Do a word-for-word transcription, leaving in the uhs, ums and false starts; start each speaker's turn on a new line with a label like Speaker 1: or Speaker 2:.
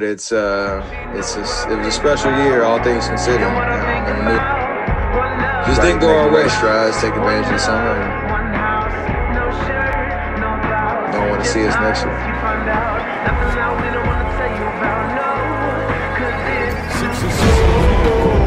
Speaker 1: it's uh, it's a, it was a special year, all things considered. Um, and new, just didn't go our way. Strides, take advantage of the summer. And don't want to see us next year.
Speaker 2: Six, six, six.